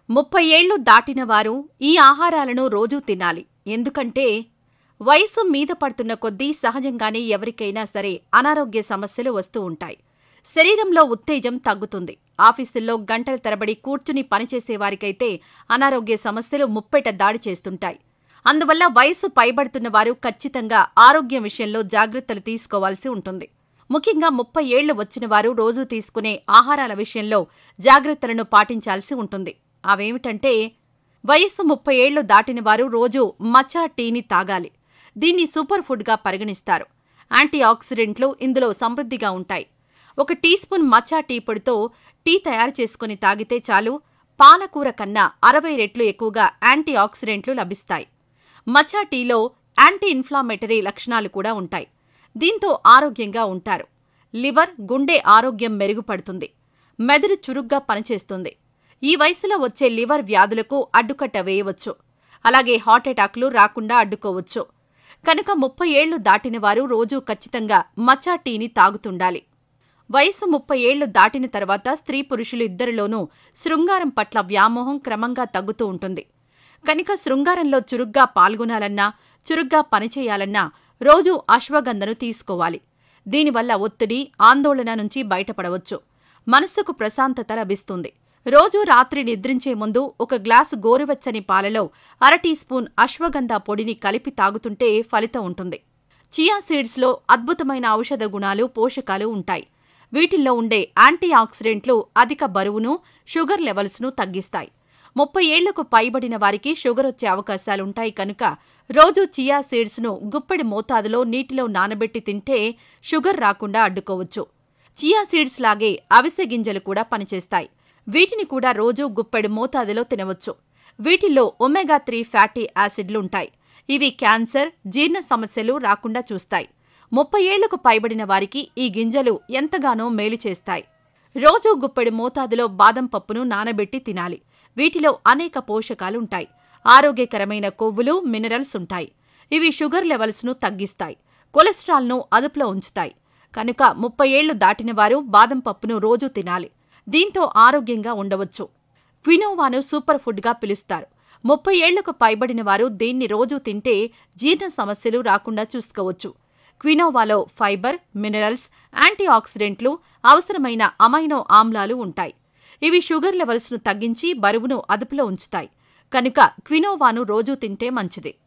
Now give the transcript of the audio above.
30 ఏళ్లు దాటిన వారు ఈ ఆహారాలను రోజూ తినాలి. ఎందుకంటే వయసు మీద పడుతున్న కొద్దీ సహజంగానే ఎవరికైనా సరే అనారోగ్య సమస్యలు వస్తూ ఉంటాయి. శరీరంలో ఉత్తేజం తగ్గుతుంది. ఆఫీసుల్లో గంటల తరబడి కూర్చుని పనిచేసేవారికైతే అనారోగ్య సమస్యలు ముప్పెట దాడి చేస్తుంటాయి. అందువల్ల వయసు పైబడుతున్న వారు ఖచ్చితంగా ఆరోగ్యం విషయంలో జాగ్రత్తలు తీసుకోవాల్సి ఉంటుంది. ముఖ్యంగా 30 ఏళ్లు వచ్చిన వారు రోజూ తీసుకునే ఆహారాల విషయంలో జాగ్రత్తలను పాటించాల్సి ఉంటుంది. అవేమిటంటే, వయస్సు 30 ఏళ్లు దాటిన వారు రోజూ మచా టీని తాగాలి. దీన్ని సూపర్ ఫుడ్గా పరిగణిస్తారు. యాంటీ ఆక్సిడెంట్లు ఇందులో సమృద్ధిగా ఉంటాయి. 1 టీ స్పూన్ మచా టీ పొడితో టీ తయారు చేసుకుని తాగితే చాలు. పాలకూర కన్నా 60 రెట్లు ఎక్కువగా యాంటీ ఆక్సిడెంట్లు లభిస్తాయి. మచా టీలో యాంటీ ఇన్ఫ్లామేటరీ లక్షణాలు కూడా ఉంటాయి. దీంతో ఆరోగ్యంగా ఉంటారు. లివర్, గుండె ఆరోగ్యం మెరుగుపడుతుంది. మెదడు చురుగ్గా పనిచేస్తుంది. ఈ వయసులో వచ్చే లివర్ వ్యాధులకు అడ్డుకట్ట వేయవచ్చు. అలాగే హార్ట్అటాక్లు రాకుండా అడ్డుకోవచ్చు. కనుక 30 ఏళ్లు దాటిన వారు రోజూ ఖచ్చితంగా మచా టీని తాగుతుండాలి. వయసు 30 ఏళ్లు దాటిన తర్వాత స్త్రీ పురుషులు ఇద్దరిలోనూ శృంగారం పట్ల వ్యామోహం క్రమంగా తగ్గుతూ ఉంటుంది. కనుక శృంగారంలో చురుగ్గా పాల్గొనాలన్నా, చురుగ్గా పనిచేయాలన్నా రోజూ అశ్వగంధను తీసుకోవాలి. దీనివల్ల ఒత్తిడి, ఆందోళన నుంచి బయటపడవచ్చు. మనస్సుకు ప్రశాంతత లభిస్తుంది. రోజూ రాత్రి నిద్రించే ముందు 1 గ్లాసు గోరువెచ్చని పాలలో 1/2 టీ స్పూన్ అశ్వగంధ పొడిని కలిపి తాగుతుంటే ఫలితం ఉంటుంది. చియా సీడ్స్లో అద్భుతమైన ఔషధ గుణాలు, పోషకాలు ఉంటాయి. వీటిల్లో ఉండే యాంటీ ఆక్సిడెంట్లు అధిక బరువును, షుగర్ లెవెల్స్ను తగ్గిస్తాయి. 30 ఏళ్లకు పైబడిన వారికి షుగర్ వచ్చే అవకాశాలుంటాయి కనుక రోజూ చియా సీడ్స్ను గుప్పెడి మోతాదులో నీటిలో నానబెట్టి తింటే షుగర్ రాకుండా అడ్డుకోవచ్చు. చియా సీడ్స్ లాగే అవిసె గింజలు కూడా పనిచేస్తాయి. వీటిని కూడా రోజూ గుప్పెడు మోతాదులో తినవచ్చు. వీటిల్లో ఒమేగా 3 ఫ్యాటీ యాసిడ్లుంటాయి. ఇవి క్యాన్సర్, జీర్ణ సమస్యలు రాకుండా చూస్తాయి. 30 ఏళ్లకు పైబడిన వారికి ఈ గింజలు ఎంతగానో మేలు చేస్తాయి. రోజూ గుప్పెడు మోతాదులో బాదం పప్పును నానబెట్టి తినాలి. వీటిలో అనేక పోషకాలుంటాయి. ఆరోగ్యకరమైన కొవ్వులు, మినరల్స్ ఉంటాయి. ఇవి షుగర్ లెవెల్స్ను తగ్గిస్తాయి. కొలెస్ట్రాల్ను అదుపులో ఉంచుతాయి. కనుక 30 ఏళ్లు దాటిన వారు బాదం పప్పును రోజూ తినాలి. దీంతో ఆరోగ్యంగా ఉండవచ్చు. క్వినోవాను సూపర్ ఫుడ్గా పిలుస్తారు. 30 ఏళ్లకు పైబడిన వారు దీన్ని రోజూ తింటే జీర్ణ సమస్యలు రాకుండా చూసుకోవచ్చు. క్వినోవాలో ఫైబర్, మినరల్స్, యాంటీ ఆక్సిడెంట్లు, అవసరమైన అమైనో ఆమ్లాలు ఉంటాయి. ఇవి షుగర్ లెవెల్స్ను తగ్గించి బరువును అదుపులో ఉంచుతాయి. కనుక క్వినోవాను రోజూ తింటే మంచిది.